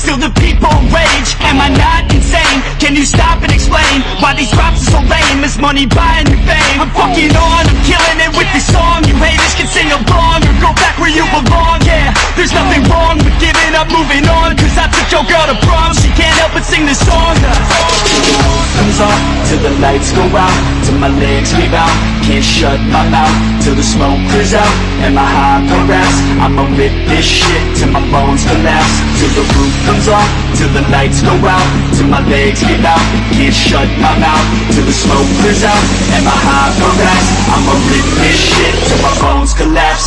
feel the people rage. Am I not insane? Can you stop and explain why these drops are so lame? Is money buying you fame? I'm fucking on, I'm killing it with this song. You haters can sing along or go back where you belong. Yeah, there's nothing wrong with giving up, moving on. Cause I took your girl to prom, she can't help but sing this song. Comes on till the lights go out, till my legs give out. Can't shut my mouth till the smoke clears out. Am I high or ass? I'ma rip this shit till my bones collapse. Till the roof comes off, till the lights go out, till my legs give out. Can't shut my mouth till the smoke clears out. Am I high or ass? I'ma rip this shit till my bones collapse.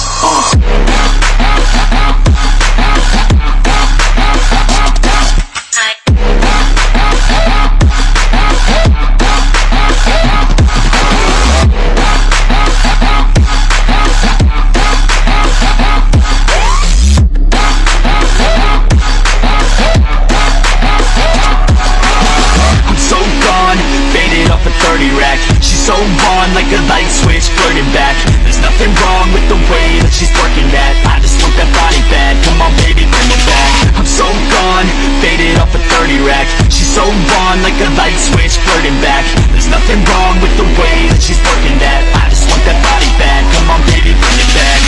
So on like a light switch, flirting back. There's nothing wrong with the way that she's working that. I just want that body bad, come on baby, bring it back. I'm so gone, faded off a 30 rack. She's so on like a light switch, flirting back. There's nothing wrong with the way that she's working that. I just want that body bad, come on baby, bring it back.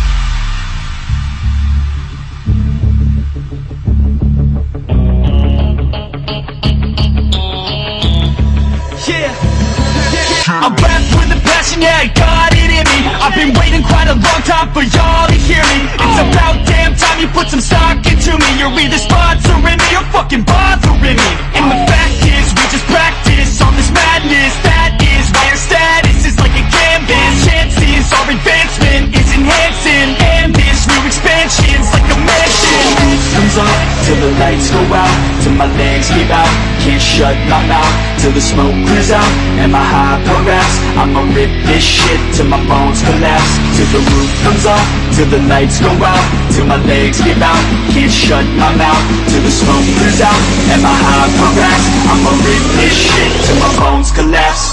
I rap with a passion, yeah, I got it in me. I've been waiting quite a long time for y'all to hear me. It's about damn time you put some stock into me. You're either sponsoring me or fucking bothering me. And the fact is, we just practice on this madness. That is why our status is like a canvas. Chances our advancement is enhancing, and this new expansion's like a mansion. Comes on till the lights go out, till my legs give out. Can't shut my mouth till the smoke clears out. Am I high or ass? I'ma rip this shit till my bones collapse. Till the roof comes off, till the lights go out, till my legs give out. Can't shut my mouth till the smoke clears out. Am I high or ass? I'ma rip this shit till my bones collapse.